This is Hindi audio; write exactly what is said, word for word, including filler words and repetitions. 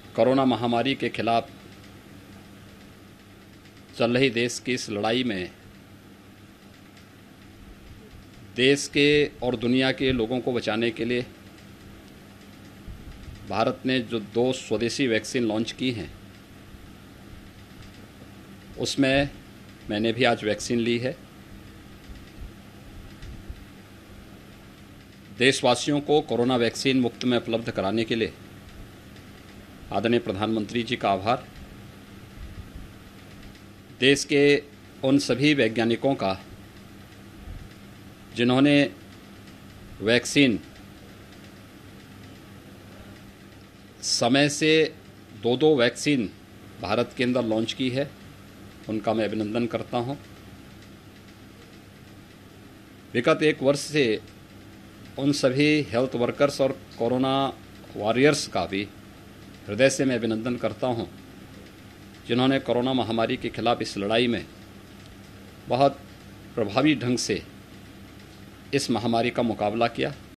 कोरोना महामारी के खिलाफ चल रही देश की इस लड़ाई में देश के और दुनिया के लोगों को बचाने के लिए भारत ने जो दो स्वदेशी वैक्सीन लॉन्च की हैं, उसमें मैंने भी आज वैक्सीन ली है। देशवासियों को कोरोना वैक्सीन मुफ्त में उपलब्ध कराने के लिए आदरणीय प्रधानमंत्री जी का आभार। देश के उन सभी वैज्ञानिकों का जिन्होंने वैक्सीन समय से दो दो वैक्सीन भारत के अंदर लॉन्च की है, उनका मैं अभिनंदन करता हूं। विगत एक वर्ष से उन सभी हेल्थ वर्कर्स और कोरोना वॉरियर्स का भी हृदय से मैं अभिनंदन करता हूं, जिन्होंने कोरोना महामारी के खिलाफ इस लड़ाई में बहुत प्रभावी ढंग से इस महामारी का मुकाबला किया।